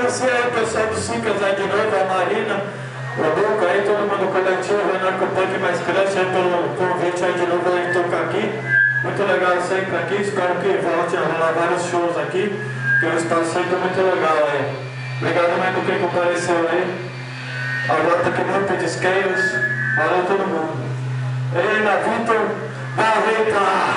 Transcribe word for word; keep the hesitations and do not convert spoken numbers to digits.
agradecer aí o pessoal do Cicas aí de novo, a Marina, o Luca aí, todo mundo coletivo, o Narcopunk mais cresce aí pelo convite aí de novo aí tocar aqui. Muito legal sempre aqui, espero que volte a rolar vários shows aqui, que o espaço sempre é muito legal aí. Obrigado mais por quem compareceu aí. Agora tá aqui no Pedisqueiros, valeu todo mundo. Ei, na Vitor Barreta!